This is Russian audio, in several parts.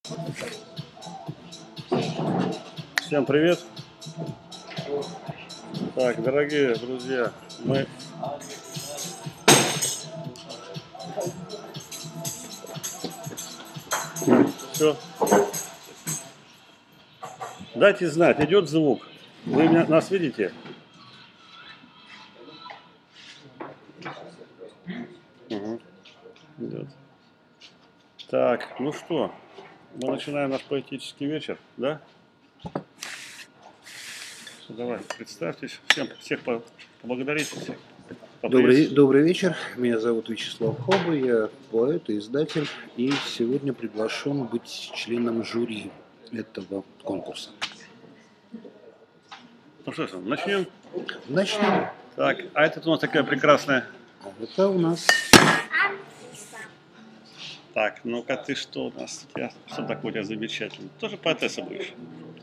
Всем привет! Так, дорогие друзья, мы все. Дайте знать, идет звук. Вы нас видите? Угу. Идет. Так, ну что, мы начинаем наш поэтический вечер, да? Давай, представьтесь, всех поблагодарите. Добрый вечер, меня зовут Вячеслав Хоба, я поэт и издатель, и сегодня приглашен быть членом жюри этого конкурса. Ну что ж, начнем? Начнем. Так, а это у нас такая прекрасная... Это у нас... Так, ну-ка ты что у нас? Что такое у тебя замечательно? Тоже поэтесса будешь?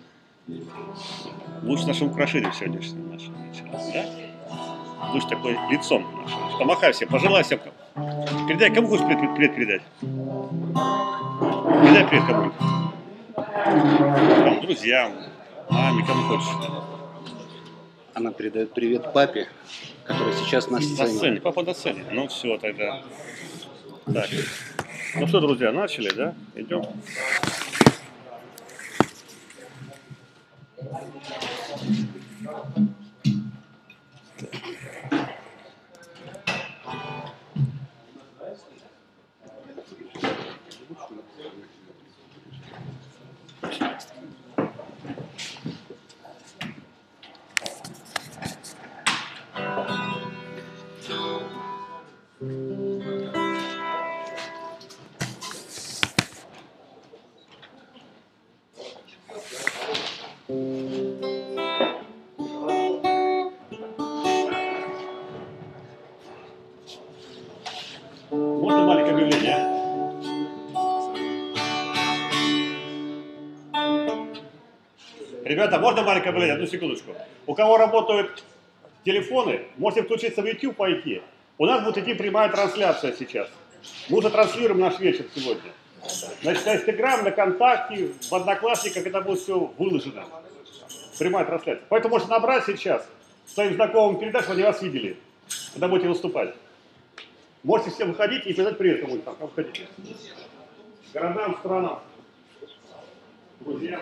Будешь нашим украшением сегодняшнего нашего вечера, да? Будешь такой лицом нашим. Помахай всем, пожелай всем. Передай, кому хочешь привет передать? Передай привет кому-нибудь. Там, друзьям, маме, кому хочешь. Она передает привет папе, который сейчас на сцене. На сцене, папа на сцене. Ну все, тогда. Так. Ну что, друзья, начали, да? Идем. Можно маленькое объявление? Ребята, можно маленькое объявление? Одну секундочку. У кого работают телефоны, можете включиться в YouTube пойти. У нас будет идти прямая трансляция сейчас. Мы уже транслируем наш вечер сегодня. Значит, на Инстаграм, на ВКонтакте, в Одноклассниках это будет все выложено. Прямая трансляция. Поэтому можете набрать сейчас своим знакомым передать, чтобы они вас видели, когда будете выступать. Можете все выходить и передать привет кому-нибудь там, как хотите. Городам, странам, друзьям.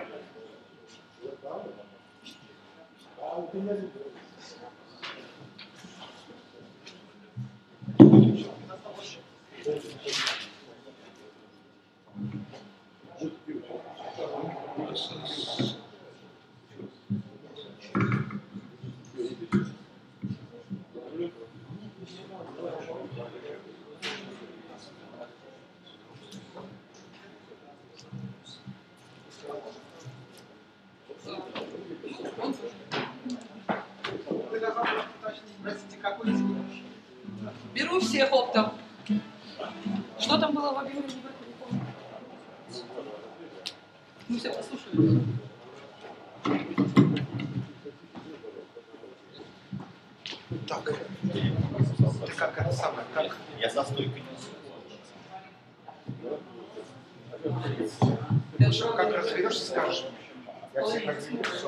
Беру всех оптом. Что там было в объявлении? Ну все, послушали. Так, как это самое, как? Я за стойкой. Как разберешься, скажешь. Я всех разделю, все.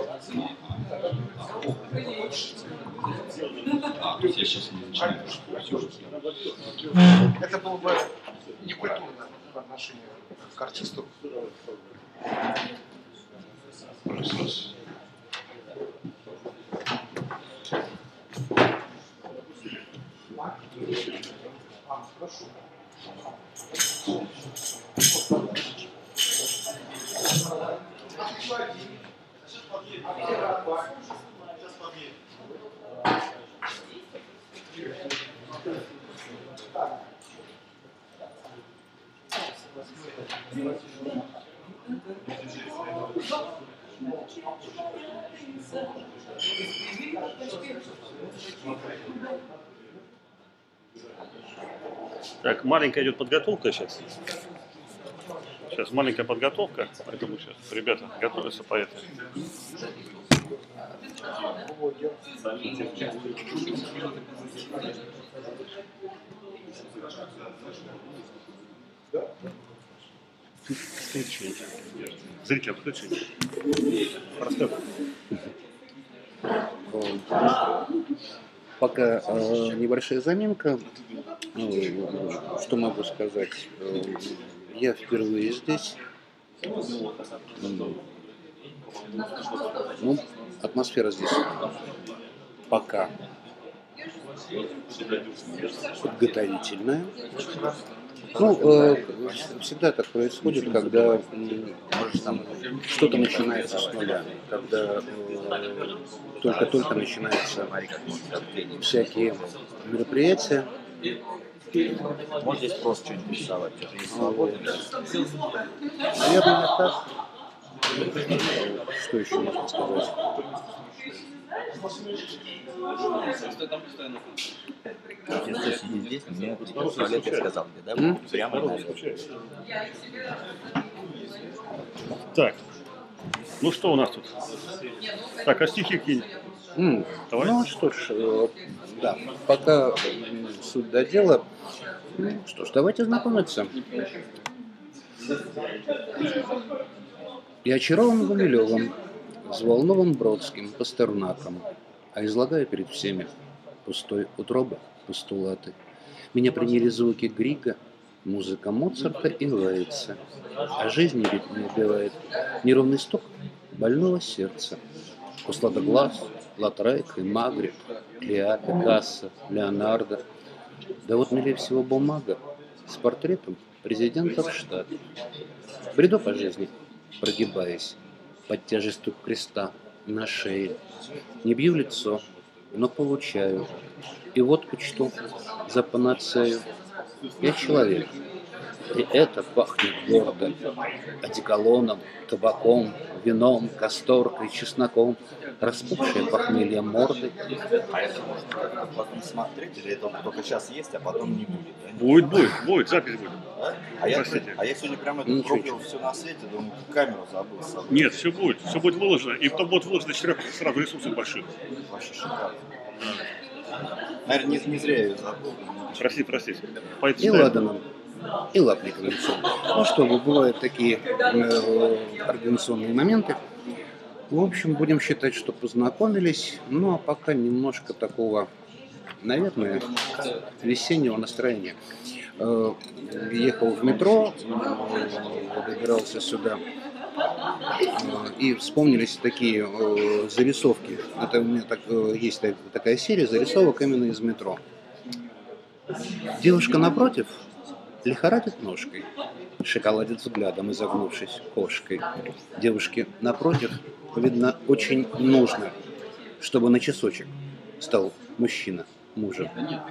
То есть я сейчас не начинаю. Это было бы некультурно по отношению к артисту. Хорошо. Так, маленькая идет подготовка сейчас. Сейчас маленькая подготовка, поэтому сейчас ребята готовятся поэты. Зрителям включите. Просто Пока небольшая заминка. Что могу сказать? Я впервые здесь. Ну, атмосфера здесь пока подготовительная. Ну, всегда так происходит, когда что-то начинается с нуля, когда только-только начинаются всякие мероприятия. Может здесь просто что-нибудь рисовать, это не свободно. Наверное, так. Что еще можно сказать? Если сидит здесь, мне туалет я сказал тебе, да? Прямо налево. так. Ну что у нас тут? Так, а стихи кинь. Давай. Ну что ж, да, пока суть до дела. Что ж, давайте знакомиться. Я очарован Гумилевым, взволнован Бродским, Пастернаком, а излагаю перед всеми пустой утробы постулаты. Меня приняли звуки Грига, музыка Моцарта и Лейца, а жизни ведь не убивает неровный стук больного сердца. У Сладоглаз, Латрек и Магрит, Клеа, Пикассо, Леонардо. Да вот милее всего бумага с портретом президента в штат. Бреду по жизни, прогибаясь под тяжестью креста на шее. Не бью лицо, но получаю. И водку чту за панацею. Я человек, и это пахнет гордо. Одеколоном, табаком, вином, касторкой, чесноком. Распухшее похмелье морды. А это можно как-то потом смотреть, или это только сейчас есть, а потом не будет? Да? Будет, запись будет. Да? А я сегодня прямо это пробовал все на свете, думаю, камеру забыл с собой. Нет, все будет выложено, и потом будет выложено 4 сразу ресурсов больших. Вообще шикарно. Наверное, не зря я ее забыл. Прости. И Ладаном, и Лапниковым. Ну что, бывают такие организационные моменты. В общем, будем считать, что познакомились. Ну, а пока немножко такого, наверное, весеннего настроения. Ехал в метро, добирался сюда, и вспомнились такие зарисовки. Это у меня есть такая серия зарисовок именно из метро. Девушка напротив лихорадит ножкой, шоколадит взглядом, изогнувшись кошкой. Девушке напротив, видно, очень нужно, чтобы на часочек стал мужчина мужем.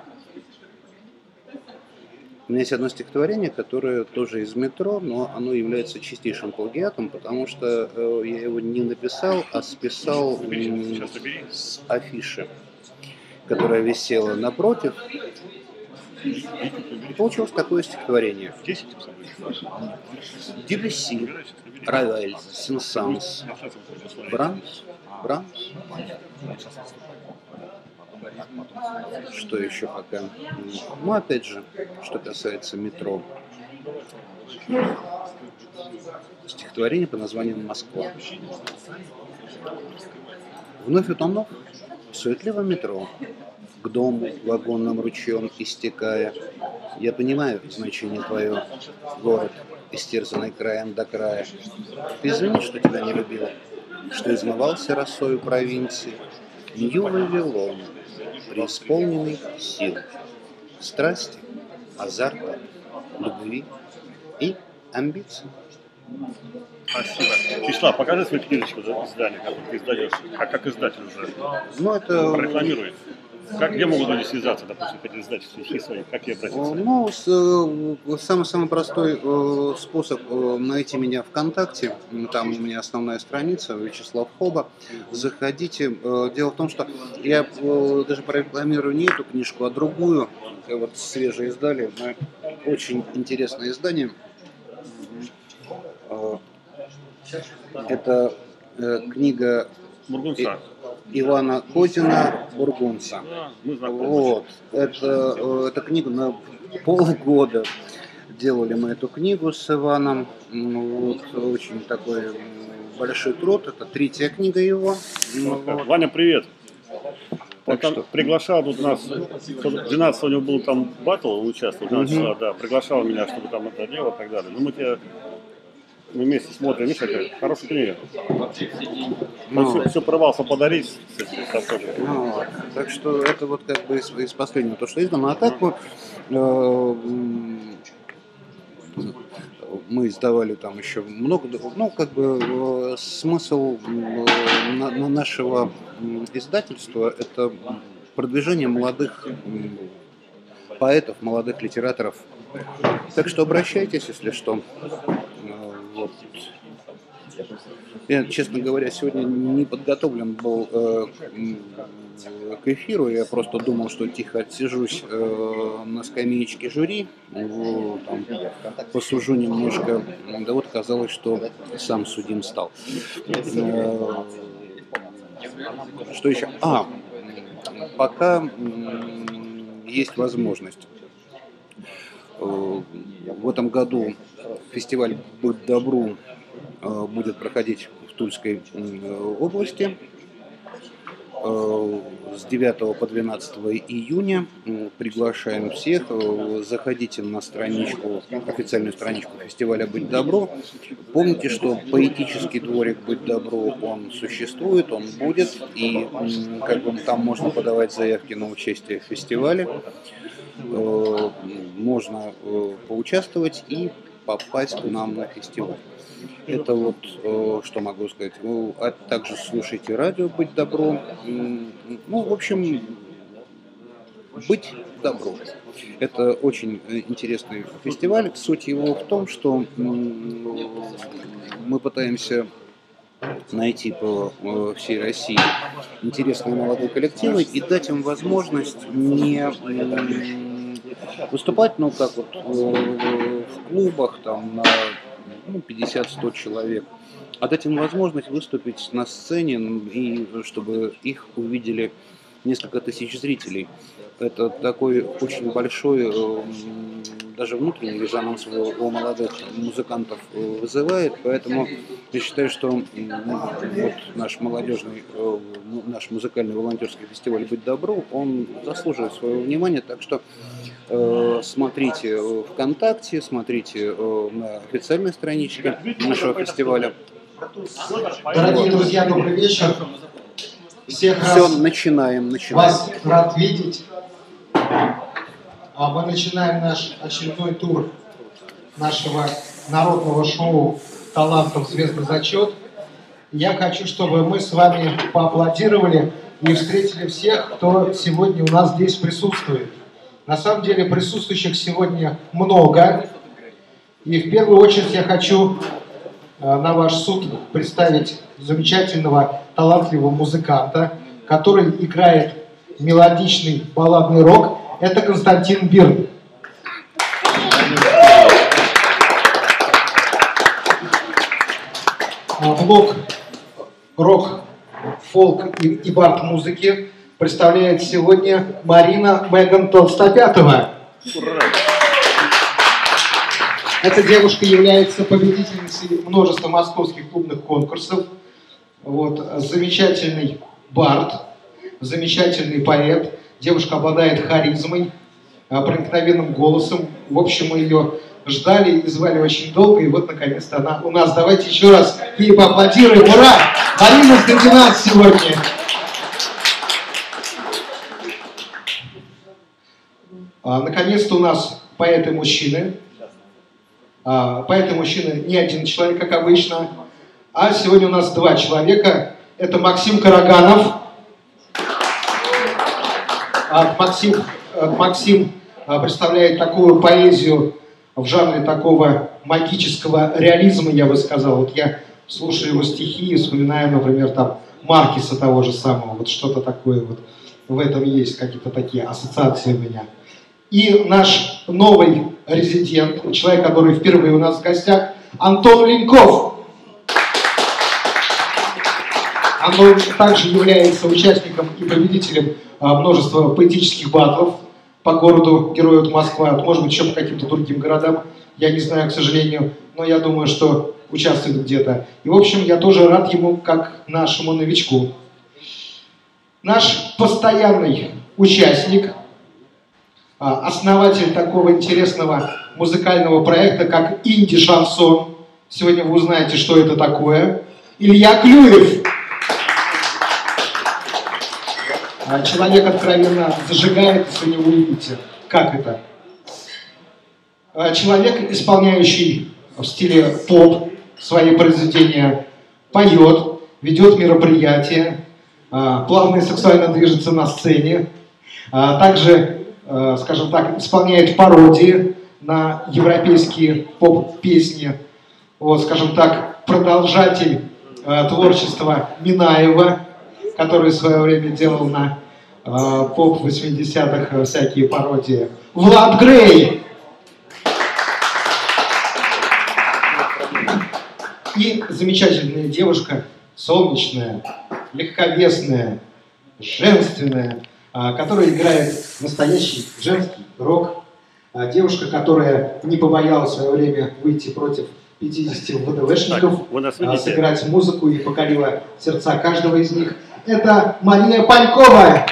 У меня есть одно стихотворение, которое тоже из метро, но оно является чистейшим плагиатом, потому что я его не написал, а списал с афиши, которая висела напротив. И получилось такое стихотворение. Дебюсси, Равель, Сен-Санс, Брамс. Что еще пока? Ну, опять же, что касается метро. Стихотворение по названию «Москва». Вновь утонув в суетливом метро, к дому вагонным ручьем истекая, я понимаю значение твое, город, истерзанный краем до края. Ты извини, что тебя не любил, что измывался росою провинции. Нью-Вавилон, преисполненный сил, страсти, азарта, любви и амбиций. Спасибо. Вячеслав, покажи свою книжечку издания, как ты издаешь, как издатель уже. Ну, это... Прорекламируй. Где могут люди связаться, допустим, хотят издать стихи свои, как я обратиться? Ну, самый простой способ найти меня ВКонтакте. Там у меня основная страница, Вячеслав Хоба. Заходите. Дело в том, что я даже прорекламирую не эту книжку, а другую. Вот свежее издали. Очень интересное издание. Это книга Бургунца. Ивана Козина «Бургунца». Да, мы знакомы. Вот. Это книга на полгода делали мы эту книгу с Иваном. Вот, очень такой большой труд. Это 3-я книга его. Вот. Ваня, привет. Он там что? приглашал тут нас, 12 у него был там батл, он участвовал, 12 числа, да, приглашал меня, чтобы там это делать и так далее. Ну, мы вместе смотрим, видишь, какая хорошая книга. Он все порывался подарить. Так что это вот как бы из последнего, то, что издано. А так вот, мы издавали там еще много, ну, как бы смысл нашего издательства – это продвижение молодых поэтов, молодых литераторов. Так что обращайтесь, если что. Вот. Я, честно говоря, сегодня не подготовлен был к эфиру. Я просто думал, что тихо отсижусь на скамеечке жюри, там, посужу немножко. Да вот казалось, что сам судим стал. Что еще? Пока есть возможность. В этом году фестиваль «Быть добру» будет проходить в Тульской области с 9 по 12 июня. Приглашаем всех. Заходите на страничку, официальную страничку фестиваля «Быть добру». Помните, что поэтический дворик «Быть добру» он существует, он будет, и как бы там можно подавать заявки на участие в фестивале. Можно поучаствовать и попасть к нам на фестиваль. Это вот что могу сказать. А также слушайте радио «Быть добру». Ну, в общем, «Быть добру». Это очень интересный фестиваль. Суть его в том, что мы пытаемся найти по всей России интересные молодые коллективы и дать им возможность не выступать, ну, как вот в клубах, там, на 50-100 человек, а дать им возможность выступить на сцене, и чтобы их увидели несколько тысяч зрителей. Это такой очень большой, даже внутренний резонанс у молодых музыкантов вызывает, поэтому я считаю, что вот наш молодежный, наш музыкальный волонтерский фестиваль «Быть добру», он заслуживает своего внимания, так что смотрите ВКонтакте, смотрите на официальной страничке нашего фестиваля. Дорогие друзья, добрый вечер. Всех Все, начинаем. Вас рад видеть. Мы начинаем наш очередной тур нашего народного шоу «Талантов звездный зачет». Я хочу, чтобы мы с вами поаплодировали и встретили всех, кто сегодня у нас здесь присутствует. На самом деле присутствующих сегодня много. И в первую очередь я хочу на ваш суд представить замечательного, талантливого музыканта, который играет мелодичный балладный рок. Это Константин Бирн. Блок рок, фолк и бард-музыки представляет сегодня Марина Меган Толстопятова. Ура! Эта девушка является победительницей множества московских клубных конкурсов. Вот, замечательный бард, замечательный поэт. Девушка обладает харизмой, проникновенным голосом. В общем, мы ее ждали и звали очень долго, и вот наконец-то она у нас. Давайте еще раз ей поаплодируем. Ура! Марина среди нас сегодня. Наконец-то у нас поэты-мужчины. Поэты-мужчины не один человек, как обычно, а сегодня у нас два человека. Это Максим Караганов. Максим представляет такую поэзию в жанре такого магического реализма, я бы сказал. Вот я слушаю его стихи и вспоминаю, например, там Маркеса того же самого. Вот что-то такое вот в этом есть, какие-то такие ассоциации у меня. И наш новый резидент, человек, который впервые у нас в гостях, Антон Леньков. Антон также является участником и победителем множества поэтических батлов по городу Героев Москва, может быть, еще по каким-то другим городам. я не знаю, к сожалению, но я думаю, что участвует где-то. И, в общем, я тоже рад ему, как нашему новичку. Наш постоянный участник, основатель такого интересного музыкального проекта, как «Инди-шансон». Сегодня вы узнаете, что это такое. Илья Клюев. Человек откровенно зажигает, если вы увидите, как это. Человек, исполняющий в стиле поп свои произведения, поет, ведет мероприятия, плавно и сексуально движется на сцене, также, скажем так, исполняет пародии на европейские поп-песни. Вот, скажем так, продолжатель творчества Минаева, который в свое время делал на поп 80-х всякие пародии. Влад Грей! И замечательная девушка, солнечная, легковесная, женственная, которая играет настоящий женский рок. Девушка, которая не побоялась в свое время выйти против 50 ВДВшников, сыграть музыку и покорила сердца каждого из них. Это Мария Панькова.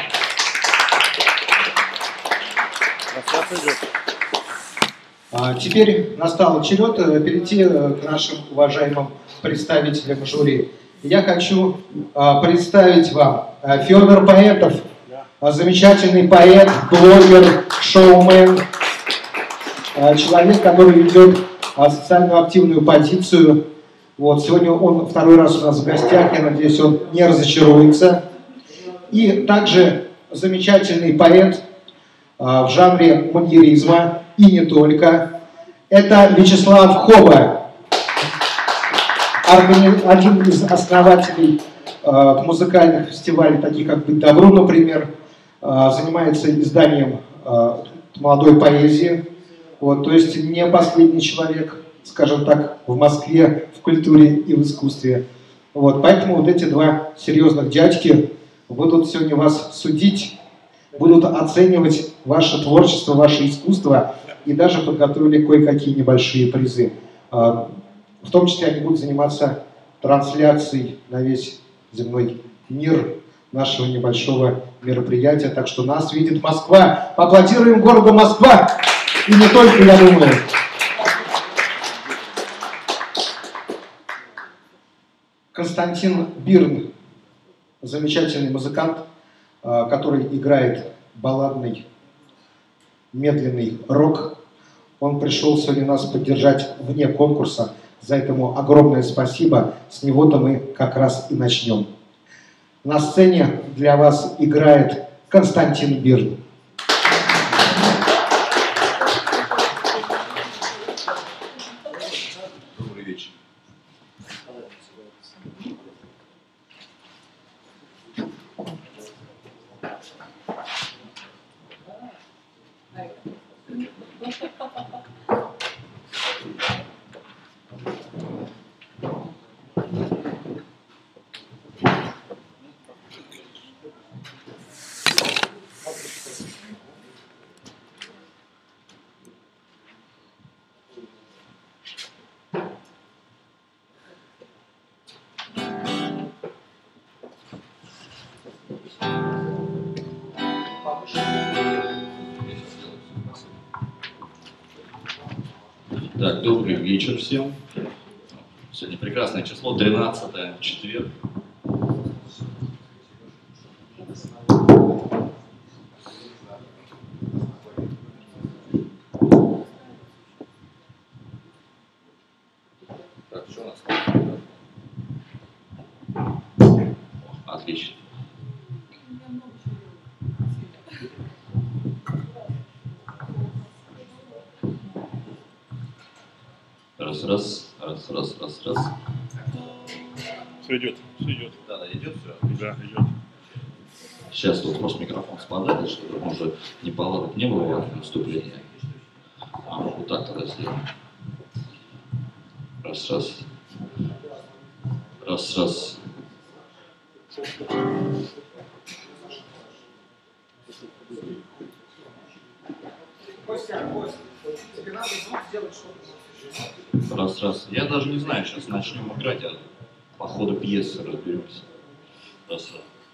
Теперь настал черед перейти к нашим уважаемым представителям жюри. Я хочу представить вам Федор Поэтов, замечательный поэт, блогер, шоумен, человек, который ведет социальную активную позицию. Вот, сегодня он второй раз у нас в гостях, я надеюсь, он не разочаруется. И также замечательный поэт в жанре маньеризма, и не только. Это Вячеслав Хоба, один из основателей музыкальных фестивалей, таких как «Быть добру», например, занимается изданием молодой поэзии. Вот, то есть не последний человек, скажем так, в Москве, в культуре и в искусстве. Вот, поэтому вот эти два серьезных дядьки будут сегодня вас судить, будут оценивать ваше творчество, ваше искусство и даже подготовили кое-какие небольшие призы. В том числе они будут заниматься трансляцией на весь земной мир нашего небольшого мероприятия. Так что нас видит Москва. Поаплодируем городу Москва! И не только, я думаю. Константин Бирн, замечательный музыкант, который играет балладный, медленный рок. Он пришел сегодня нас поддержать вне конкурса. За это ему огромное спасибо. С него-то мы как раз и начнем. На сцене для вас играет Константин Бирн. Добрый вечер. Так, добрый вечер всем. Сегодня прекрасное число, 13-е, четверг. Так, что у нас? Отлично. Раз. Все идет, все идет. Да, идет все? Да, идет. Сейчас тут просто микрофон спадает, чтобы может неполадок не было во время выступления. Вот так тогда сделаем. Раз. Костя, тебе надо? надо звук сделать, чтобы... Раз. Я даже не знаю, сейчас начнем играть, а по ходу пьесы разберемся. Раз.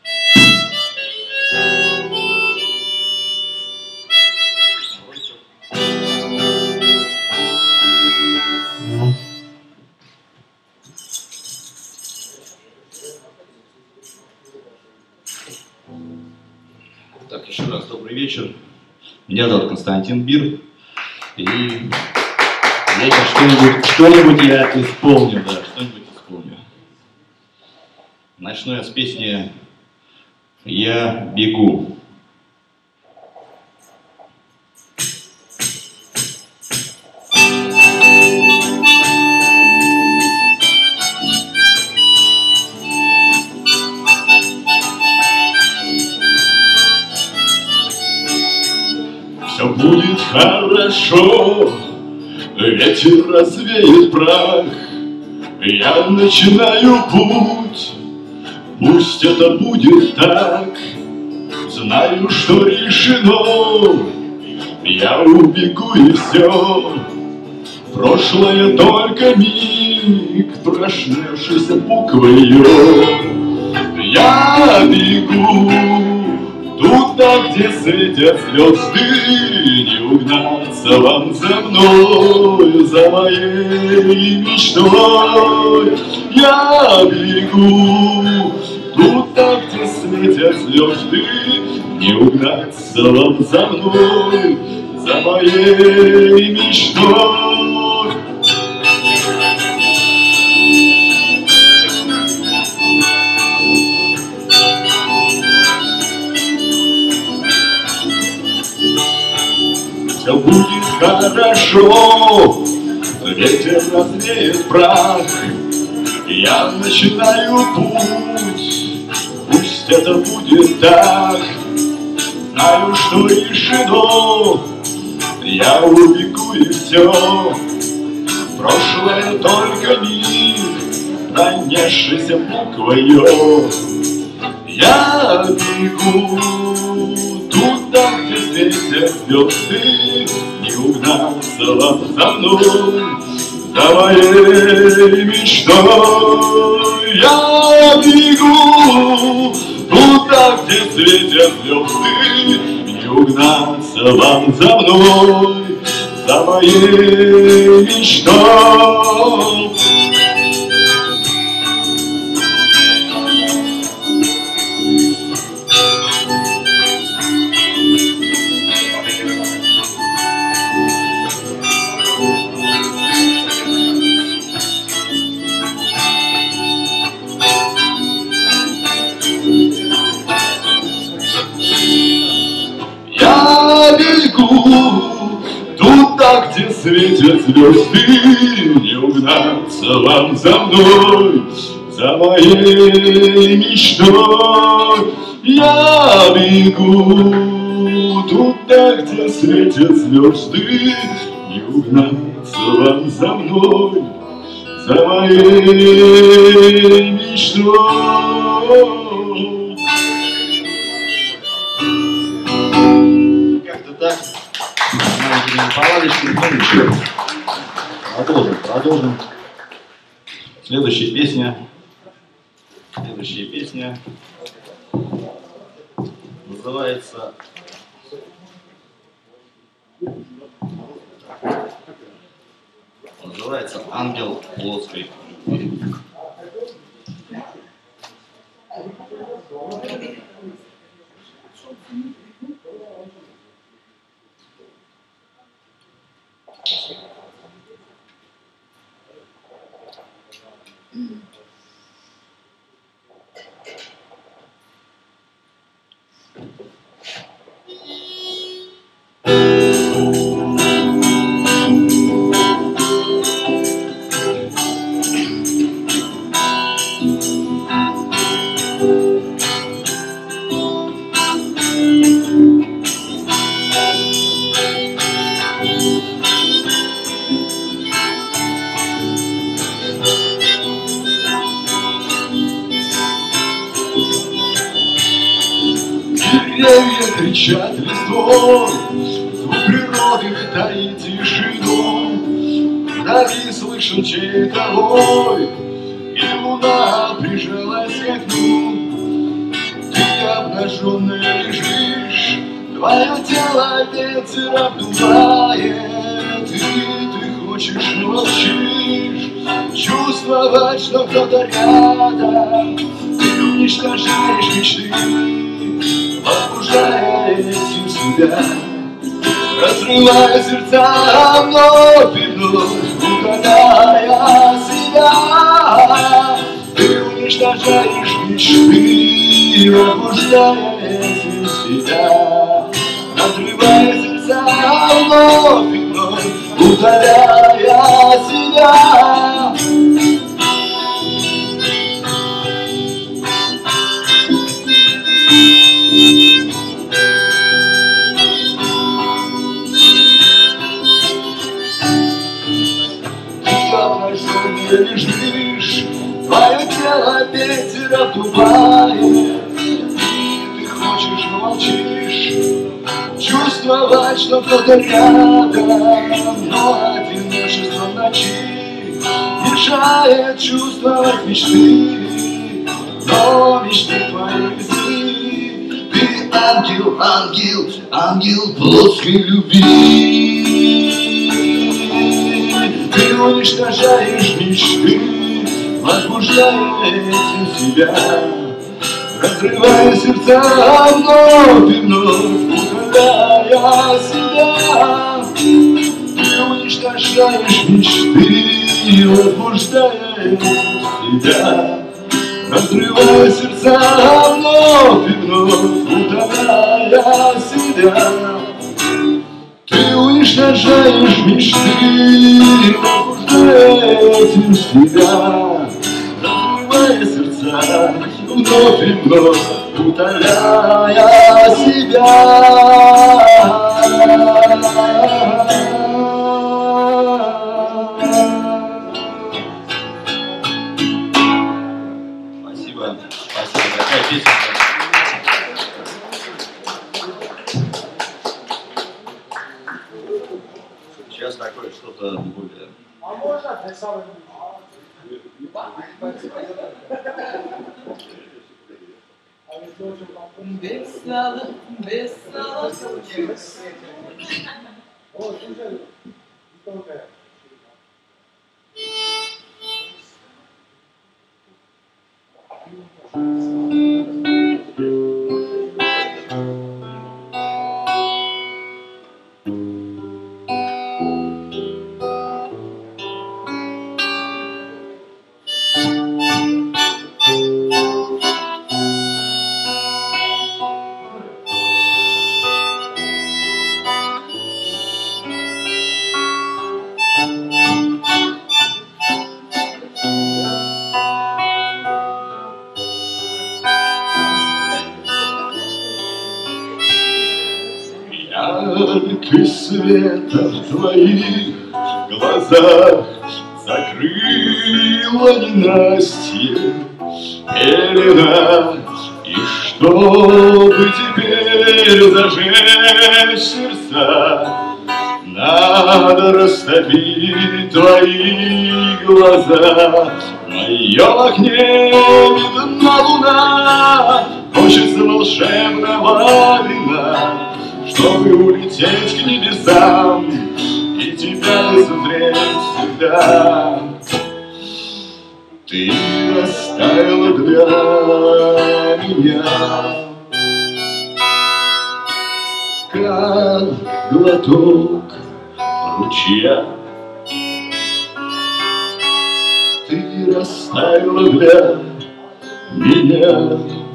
Так, еще раз добрый вечер. Меня зовут Константин Бир. И что-нибудь я исполню, да, что-нибудь исполню. Начну я с песни «Я бегу». Все будет хорошо, ветер развеет прах. Я начинаю путь, пусть это будет так. Знаю, что решено, я убегу и все. Прошлое только миг, прошневшийся буквою. Я бегу туда, где светят звезды, не угнаться вам за мной, за моей мечтой. Я бегу туда, где светят звезды, не угнаться вам за мной, за моей мечтой. Все будет хорошо, ветер развеет прах. Я начинаю путь, пусть это будет так. Знаю, что решено, я убегу и все. Прошлое только миг, пронесшийся буквою. Я бегу туда, где светят звезды, не угнаться вам за мной, за моей мечтой. Я бегу туда, где светят звезды, не угнаться вам за мной, за моей мечтой. Я бегу туда, где светят звезды, не угнаться вам за мной, за моей мечтой. Я бегу туда, где светят звезды, не угнаться вам за мной, за моей мечтой. Как-то так. Палаточки, ну ничего. Продолжим. Следующая песня называется «Ангел плоской любви». Деревья кричат листвой, звук природы воды таит тишину. Вдали слышен чей-то вой, и луна прижалась к окну. Ты обнаженная лежишь, твое тело ветер обдувает, и ты хочешь, но молчишь, чувствовать, что кто-то рядом. Ты уничтожаешь мечты, возбуждая этим себя, разрывая сердца вновь и вновь, удаляя себя. Ты уничтожаешь мечты, возбуждая этим себя, разрывая сердца вновь и вновь, удаляя себя. Ты лежишь, твое тело ветер обдувает, и ты хочешь, но молчишь, чувствовать, что кто-то рядом, но одиночество ночи мешает чувствовать мечты, но мечты твои везли. Ты ангел, ангел, ангел плотской любви. Ты уничтожаешь мечты, возбуждая этим себя, разрывая сердца вновь и вновь, удаляя себя. Ты уничтожаешь мечты, возбуждая этим себя, разрывая сердца вновь и вновь, удаляя себя. Ты уничтожаешь мечты, возбуждая этим себя, разрывая сердца вновь и вновь, удаляя себя. Спасибо. Спасибо. Какая песня? Сейчас такое что-то более... А можно для самого... Весело, весело. Яркость света в твоих глазах закрыла ненастье пелена. И чтобы теперь зажечь сердца, надо растопить твои глаза. В моем окне видна луна, хочется волшебного вина, чтобы улететь к небесам и тебя лицезреть всегда. Ты растаяла для меня, как глоток ручья. Ты растаяла для меня,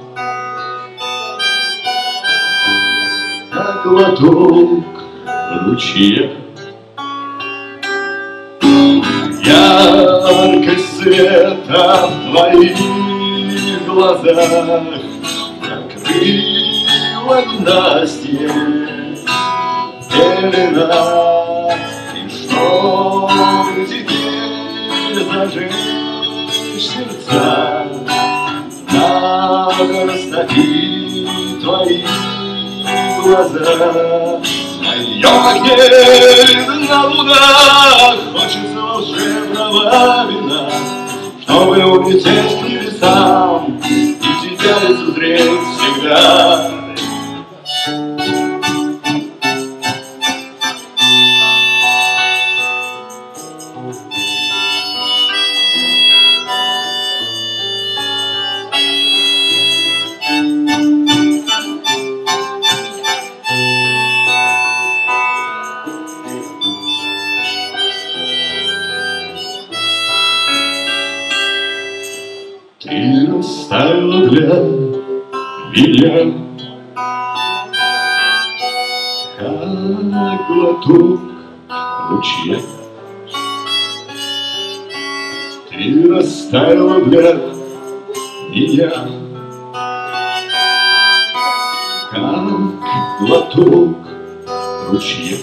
как глоток ручья. Яркость света в твоих глазах закрыла ненастье пелена. И чтобы теперь зажечь сердца, надо растопить твои глаза. В Ёкнет на лунах, хочется волшебного вина, чтобы улететь к небесам и тебя лицезреть всегда. Ты растаяла для меня, как глоток ручья. Ты растаяла для меня, как глоток ручья.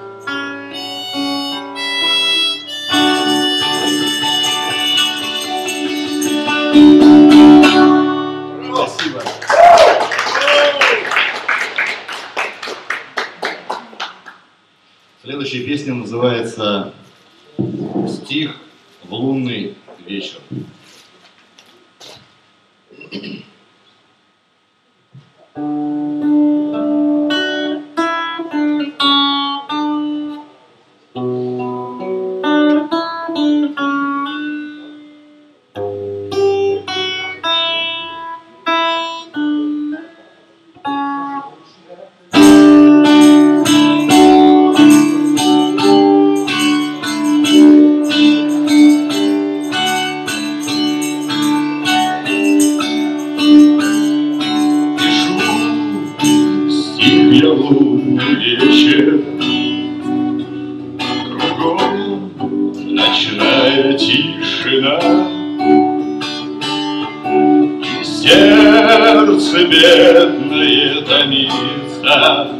Спасибо. Следующая песня называется «Стих в лунный вечер». Вечер, кругом ночная тишина, и сердце бедное томится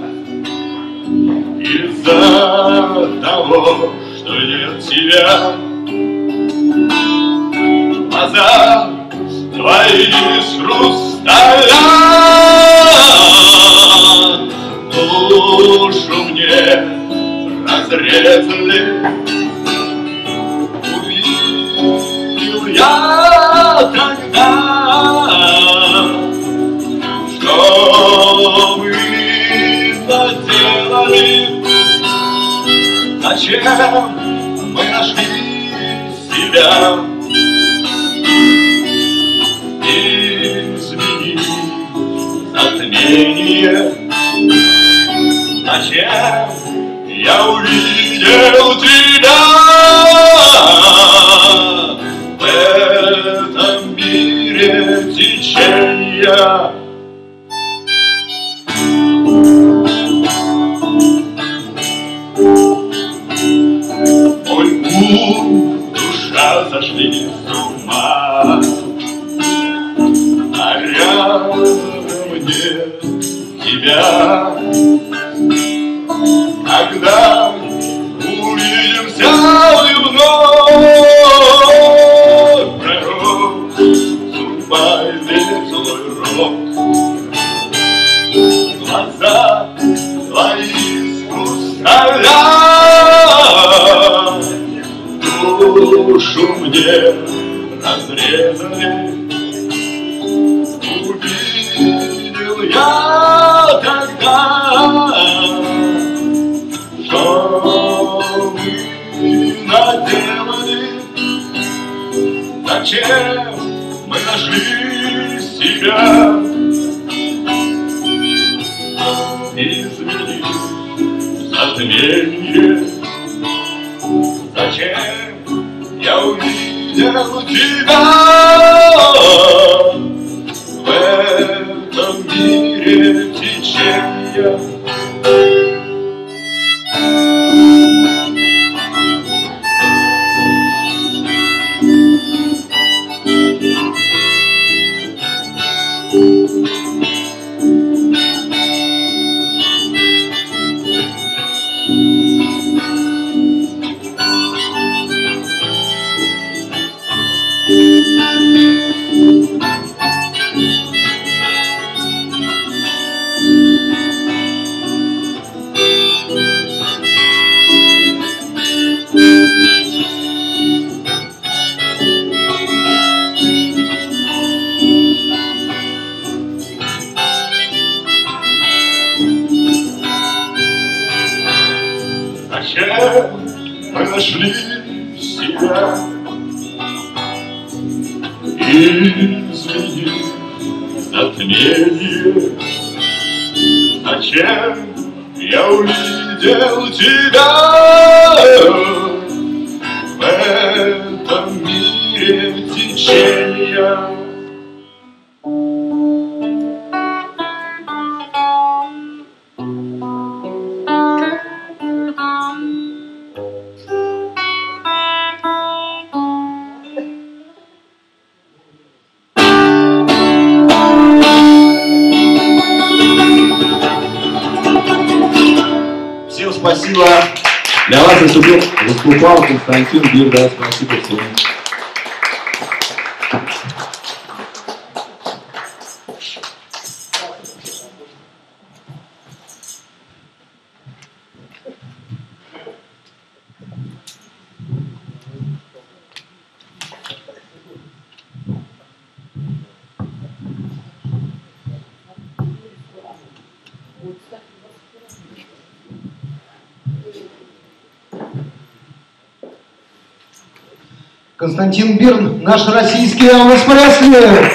из-за того, что нет тебя. Глаза твои из хрусталя душу мне разрезали. Увидел я тогда, что мы наделали, зачем мы нашли себя. Измени затмение, зачем я увидел тебя в этом мире течения. Мой ум, душа сошли с ума, а рядом нет тебя. Когда увидимся мы вновь, пророк, судьба и злой рок, глаза твои спуская душу мне разрезали. Увидел я тогда, что мы наделали, зачем мы нашли себя. Измени затмение, зачем я увидел тебя в этом мире течения. Извини, затмение. Зачем я увидел тебя в этом мире течения? Всем спасибо. Для вас выступал Константин Бирда. Спасибо всем. Константин Бирн, наш российский Элвис Пресли.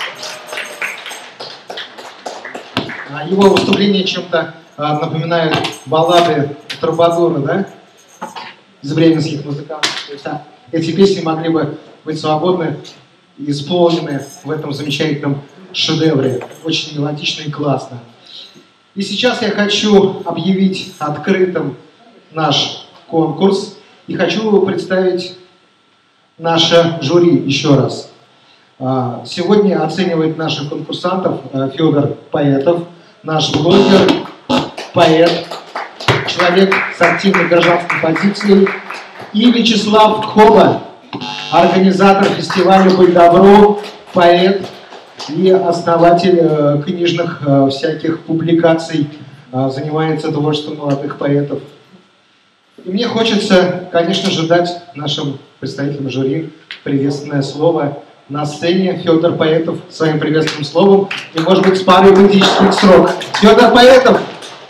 Его выступление чем-то напоминает баллады Трубадура, да? Из бременских музыкантов. То есть, эти песни могли бы быть свободны и исполнены в этом замечательном шедевре. Очень мелодично и классно. И сейчас я хочу объявить открытым наш конкурс. И хочу представить наше жюри еще раз. Сегодня оценивает наших конкурсантов Федор Поэтов, наш блогер, поэт, человек с активной гражданской позицией, и Вячеслав Хоба, организатор фестиваля «Будь добро», поэт и основатель книжных всяких публикаций, занимается творчеством молодых поэтов. И мне хочется, конечно же, дать нашим представителям жюри приветственное слово. На сцене Федор Поэтов своим приветственным словом и, может быть, с парой поэтических строк. Федор Поэтов!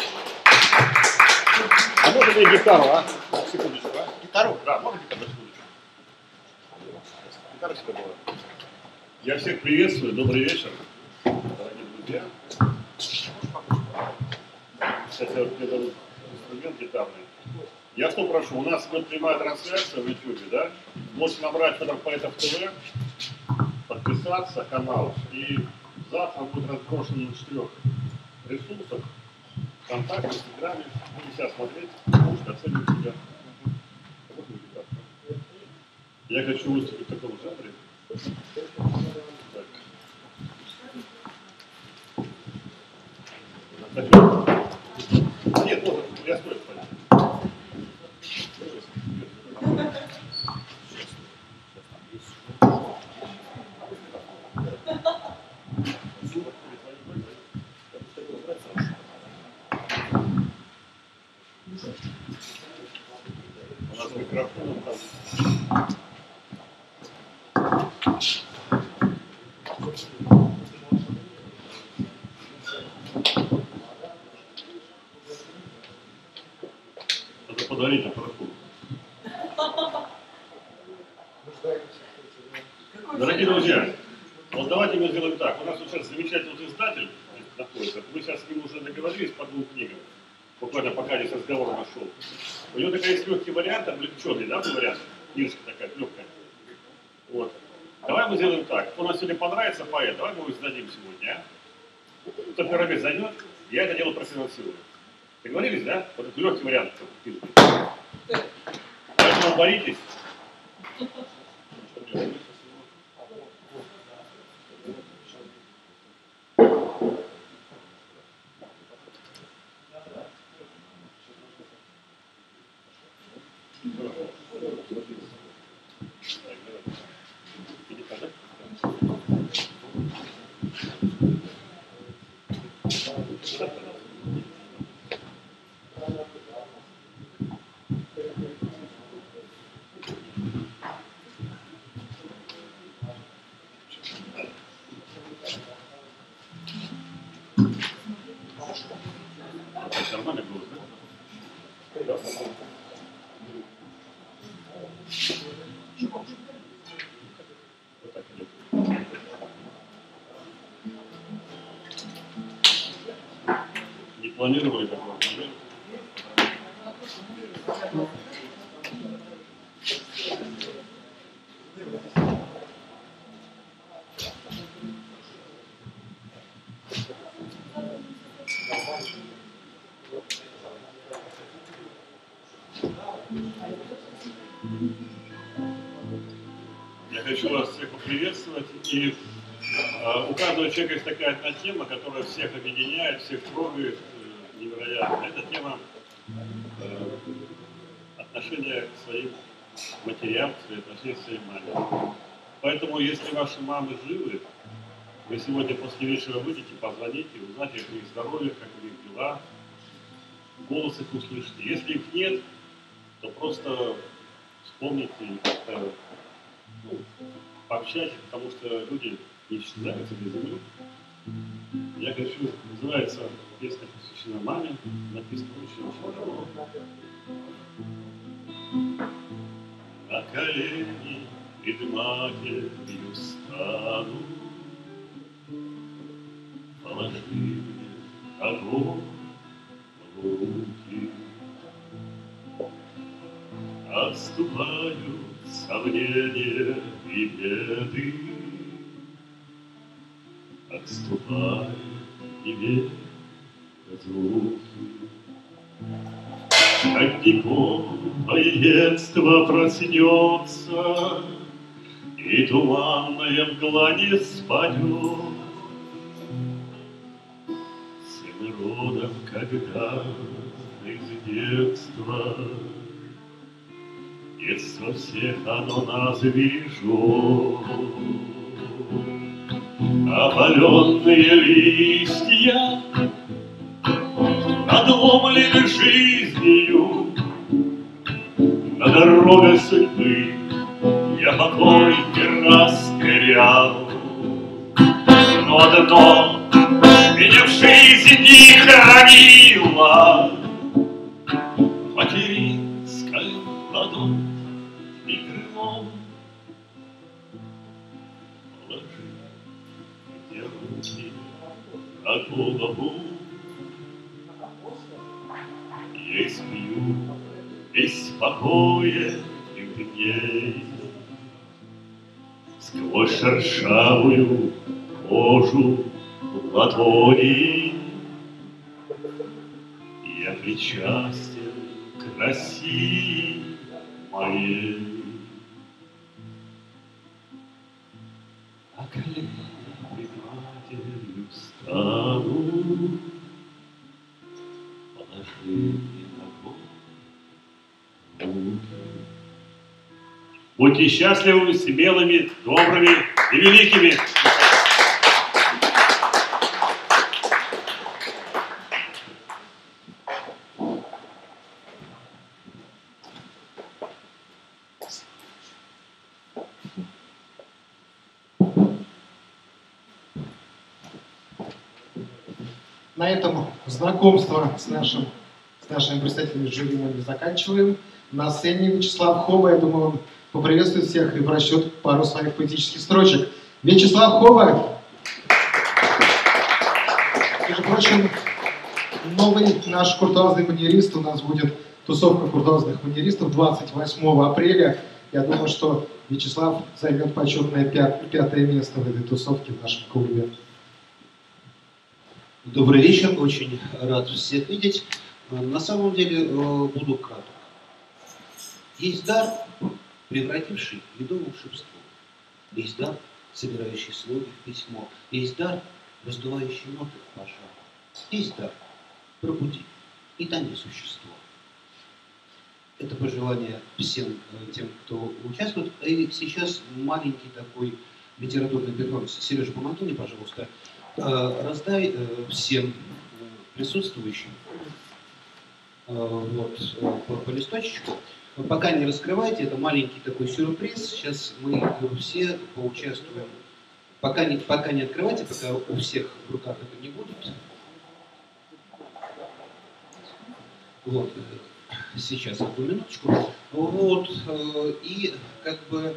А можно мне гитару, а? Секундочку, а? Гитару? Да, можно гитару, секундочку. Гитара всегда была. Я всех приветствую, добрый вечер, дорогие друзья. Сейчас я вот беру инструмент гитарный. Я что прошу, у нас будет прямая трансляция в YouTube, да? Можете набрать Федор Поэтов ТВ, подписаться канал, и завтра будет разброшено на 4 ресурсах, ВКонтакте, в Инстаграме, будете себя смотреть, можете оценивать себя. Я хочу выступить в таком жанре. Так. Нет, можно, я стою, кстати. У нас микрофон там. Надо подарить аппаратуру. Дорогие друзья, вот давайте мы сделаем так. У нас вот сейчас замечательный вот издатель находится. Мы сейчас с ним уже договорились по 2 книгам. Буквально пока здесь разговор нашел. У него такая есть легкий вариант, облегченный, да, вариант? Книжка такая легкая. Вот. Давай мы сделаем так. У нас сегодня понравится поэт, давай мы его издадим сегодня, а? Кто первый месяц зайдет, я это дело профинансирую. Договорились, да? Вот это легкий вариант. Поэтому боритесь. Нормально было, да? Вот так идет. Планировали такой момент? Я хочу вас всех поприветствовать. И у каждого человека есть такая одна тема, которая всех объединяет, всех трогает невероятно. Это тема отношения к своим матерям, свои отношения к своей маме. Поэтому, если ваши мамы живы, вы сегодня после вечера выйдете, позвоните, узнать, как у них здоровье, как у них дела, голос их услышите. Если их нет, то просто вспомните и как-то пообщайтесь, потому что люди не исчезают с этой земли. Я хочу, называется песня, посвящена маме, написана очень давно. На колени пред матерью стану, положи мне огонь в руки. Отступают сомнения и беды, отступает тебе разлуки. Родником твое детство проснется, и туманная мгла не спадет. Сын родом, когда из детства, детство всех оно нас бережет. Опаленные листья, надломлены жизнью, на дорогах судьбы я покой не раз терял. Но одно меня в жизни хранило, материнская ладонь и крылом. Положи мне руки на голову, я испью весь покоя и дней. Сквозь шершавую кожу ладони я причастен к России моей. На колени пред матерью стану, положи мне на голову. Будьте счастливыми, смелыми, добрыми и великими. На этом знакомство с нашими представителями жюри мы не заканчиваем. На сцене Вячеслав Хоба, я думаю, он поприветствует всех и прочтет пару своих поэтических строчек. Вячеслав Хоба, между прочим, новый наш куртуазный манерист. У нас будет тусовка куртуазных манеристов 28 апреля. Я думаю, что Вячеслав займет почетное пятое место в этой тусовке в нашем клубе. Добрый вечер, очень рад всех видеть. На самом деле буду краток. Есть дар, превративший еду в волшебство. Есть дар, собирающий слоги в письмо. Есть дар, раздувающий ноты в пожар. Есть дар, пробуди и тайное существо. Это пожелание всем тем, кто участвует. И сейчас маленький такой литературный перформанс. Сережа, помоги мне, пожалуйста. Раздай всем присутствующим по листочку. Пока не раскрывайте, это маленький такой сюрприз. Сейчас мы все поучаствуем. Пока не открывайте, пока у всех в руках это не будет. Вот. Сейчас, одну минуточку. Вот. И как бы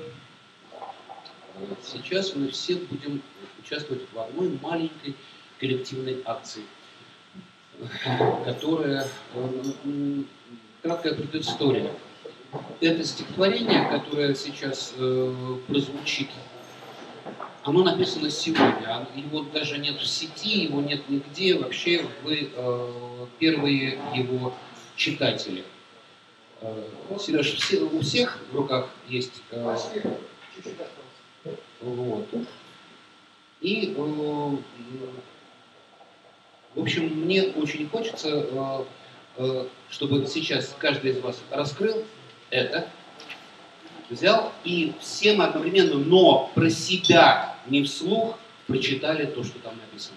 сейчас мы все будем участвовать в одной маленькой коллективной акции. которое краткая предыстория. Это стихотворение, которое сейчас прозвучит, оно написано сегодня. Его даже нет в сети, его нет нигде. Вообще вы первые его читатели. Сереж, у всех в руках есть... Вот. И, в общем, мне очень хочется, чтобы сейчас каждый из вас раскрыл это, взял и всем одновременно, но про себя, не вслух, прочитали то, что там написано.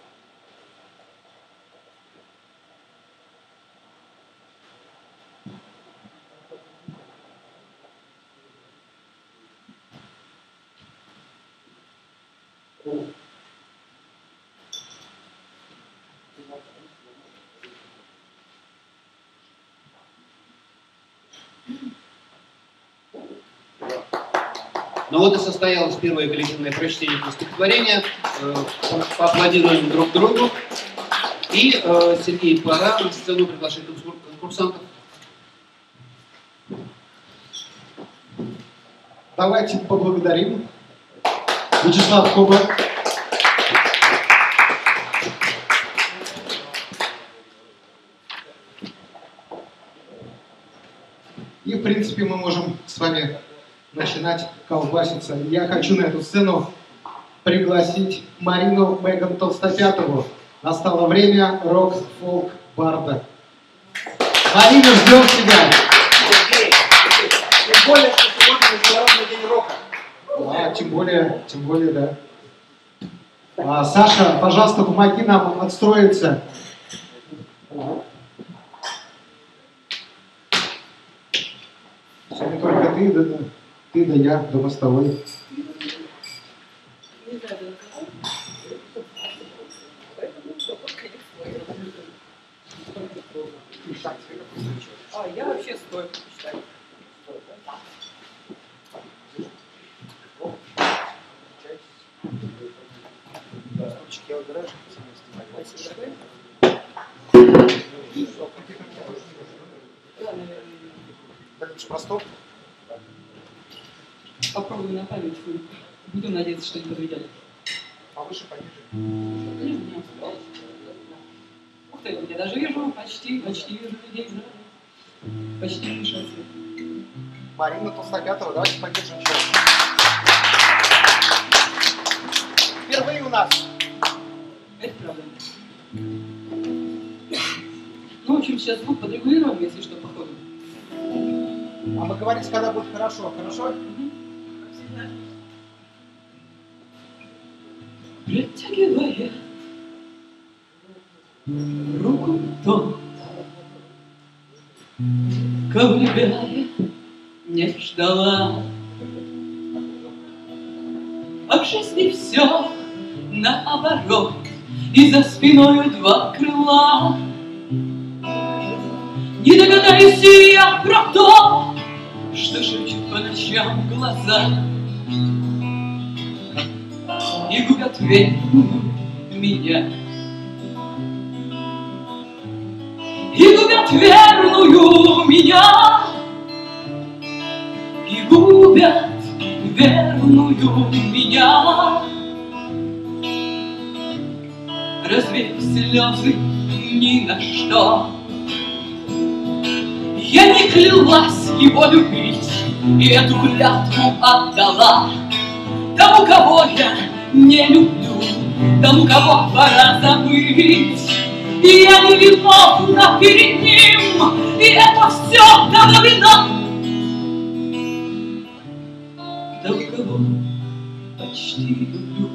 Ну вот и состоялось первое коллективное прочтение этого стихотворения. Поаплодируем друг другу. И Сергей, пора на сцену приглашать конкурсантов. Давайте поблагодарим. Вячеслав Куба. И, в принципе, мы можем с вами начинать колбаситься. Я хочу на эту сцену пригласить Марину Меган Толстопятову. Настало время рок-фолк-барда. Марина, ждем тебя! Тем более, что сегодня Международный день рока. Тем более, да. Саша, пожалуйста, помоги нам отстроиться. Сегодня только ты да я, до мостовой. Я вообще стою почитаю. Простор. Попробую на память. Буду надеяться, что не подведет. Повыше, пониже. Ух ты, я даже вижу, почти вижу людей. Почти не мешается. Марина Толстопятова, давайте поддержим еще. Впервые у нас. Это правда. Ну, в общем, сейчас звук подрегулируем, если что, по ходу. А вы говорите, когда будет хорошо, хорошо? Протягивая руку тот, кого любя я не ждала. А в жизни все наоборот, и за спиной два крыла. Не догадаюсь я про то, что шепчут по ночам глаза и губят верную меня, и губят верную меня, и губят верную меня. Разве слезы ни на что? Я не клялась его любить, и эту клятву отдала тому, кого я не люблю, тому, кого пора забыть. И я не виновна перед ним, и это все того вина. Того, кого почти люблю,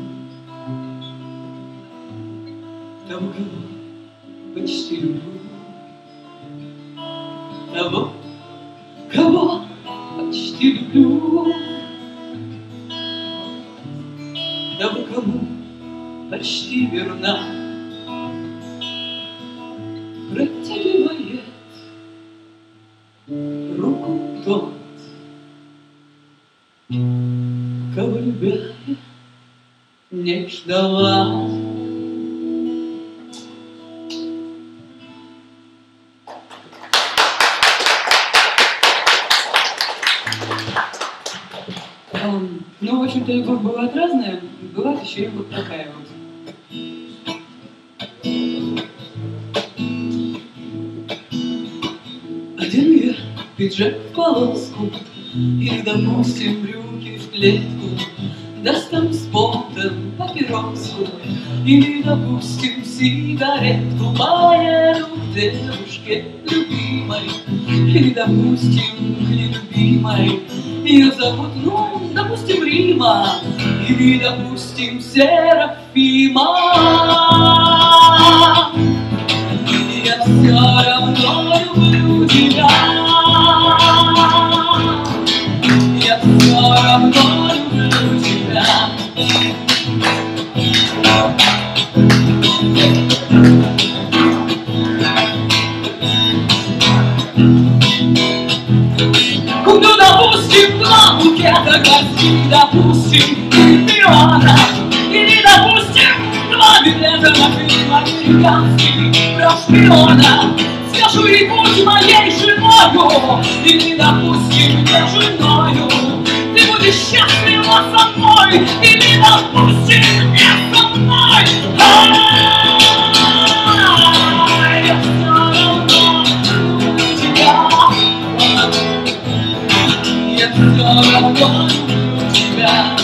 того, кого почти люблю, того, кого почти люблю, того, кому почти верна, протягивает руку тот, кого любя я не ждала. вот еще и вот такая вот. Одену я пиджак в полоску или, допустим, брюки в клетку, достану с полта папиросу или, допустим, сигаретку, поеду к девушке любимой или, допустим, к нелюбимой. Ее зовут, ну, допустим, Рима или, допустим, Серафима. Я все равно люблю тебя. Я все равно люблю тебя. Куплю, допустим, 2 букета гостей, допустим, миллиона. Или, допустим, 2 билета на фильм американский про шпиона. Скажу ей, будь моей женою, или, допустим, не женою. Ты будешь счастлива со мной, или, допустим, не со мной. Я все равно люблю тебя. Я все равно люблю тебя.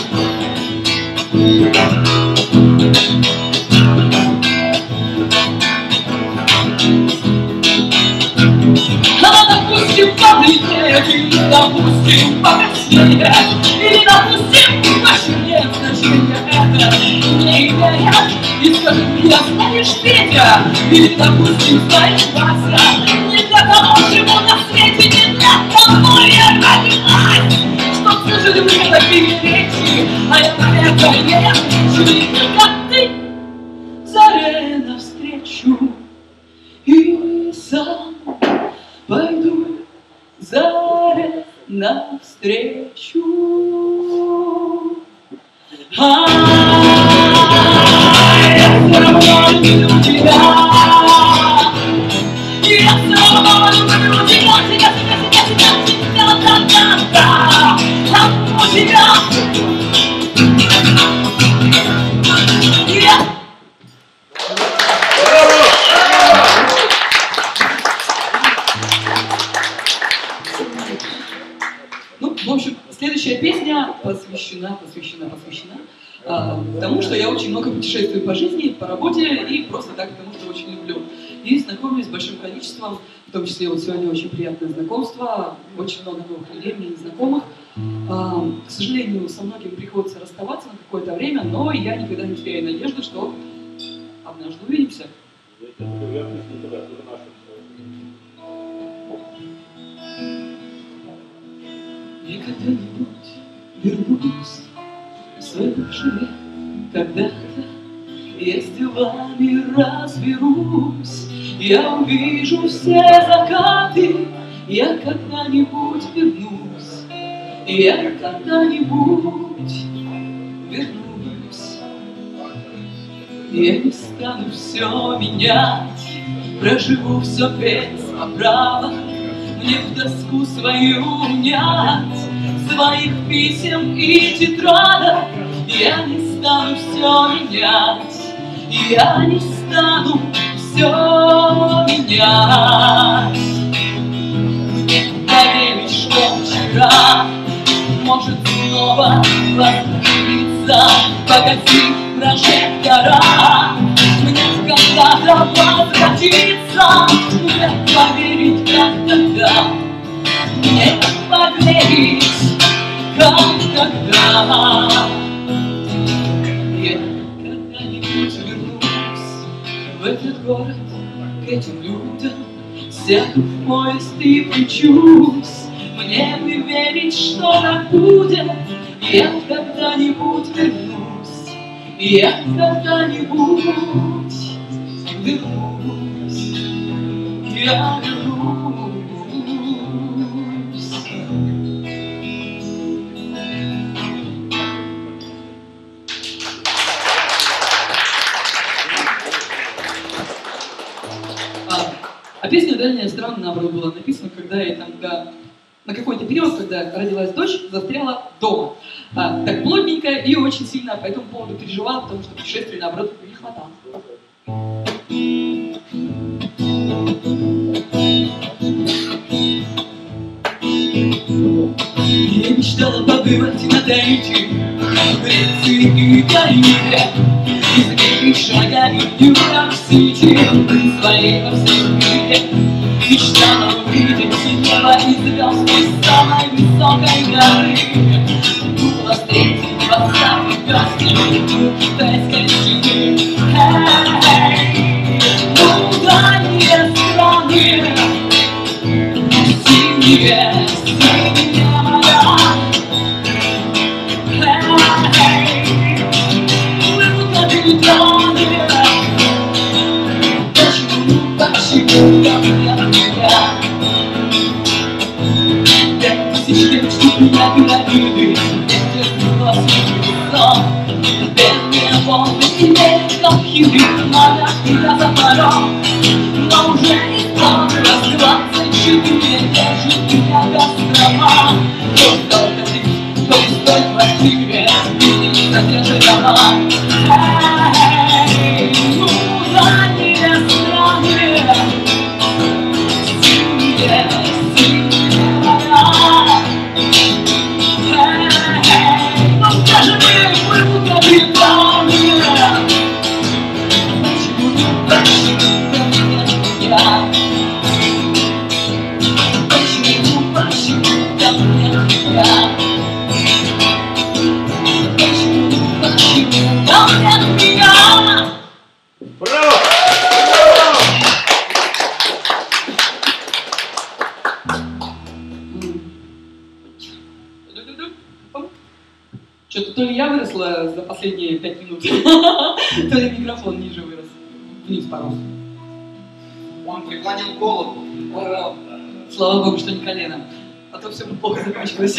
Допустим, побледнее, или, допустим, покраснее, или, допустим, больше нет значения это не имеет. И скажи мне, знаешь, Петя, или, допустим, знаешь, Вася, не для того живу на свете, не для того я родилась, что всю жизнь мне переречи, а я на это не хочу, как ты, заре навстречу, и сам пойду заре навстречу. Я все равно люблю тебя. Я все равно люблю тебя, тебя, люблю тебя. Ну, в общем, следующая песня посвящена тому, что я очень много путешествую по жизни, по работе и просто так, потому что очень люблю. И знакомлюсь с большим количеством, в том числе вот сегодня очень приятное знакомство, очень много новых людей, мне незнакомых. К сожалению, со многими приходится расставаться на какое-то время, но я никогда не теряю надежды, что однажды увидимся. Я когда-нибудь вернусь в свой бывший век, когда-то я с делами разберусь, я увижу все закаты, я когда-нибудь вернусь, я когда-нибудь вернусь. Я не стану все менять, проживу все без поправок, мне в тоску свою унять, своих писем и тетрадок. Я не стану все менять, я не стану все менять. Поверить, что вчера может снова восстановиться, погасив прожектора, мне когда-то возвратиться. Мне поверить, как тогда, мне поверить, как тогда. Я когда-нибудь вернусь в этот город, к этим людям, сяду в поезд и включусь. Мне бы верить, что так будет. Я когда-нибудь вернусь, я когда-нибудь вернусь, я вернусь. А песня «Дальняя страна», наоборот, была написана, когда я там на какой-то период, когда родилась дочь, застряла дома. так плотненько и очень сильно по этому поводу переживала, потому что путешествий, наоборот, не хватало. Я мечтала побывать на Таити, в Греции и Карибе, и за какими шагами Нью-Йорк-Сити, своей во всем мире. Мечтала увидеть небо и звезды с самой высокой горы. Думала встретить восставших пёстрых китайской стены. Ну, дальние страны, синие, синие моря. Плывут над реками. Почему я меня? 5000 лет ждут меня пирамиды, бедные волны и берегов хитрых морях и запоров. Но уже исполнилось 24, держит меня Кострома. Только ты, кто в той квартире, видишь коттеджи дома. Ну, дальние страны, синие, синие моря. Ну, скажи мне, плывут над реками. Почему ко мне я? Почему ко мне я? Почему ко мне я? Браво! Что-то то ли я выросла за последние 5 минут, то ли микрофон ниже вырос, вниз по росту. Он преклонил голову. О, слава богу, что не колено, а то все бы плохо закончилось.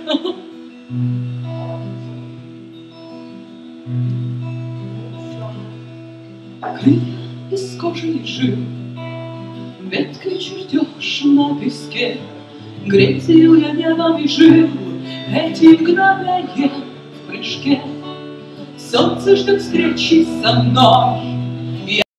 Крылья из кожи и жил, веткой чертеж на песке, грезил я небом и жил эти мгновения в прыжке. Солнце ждет встречи со мной,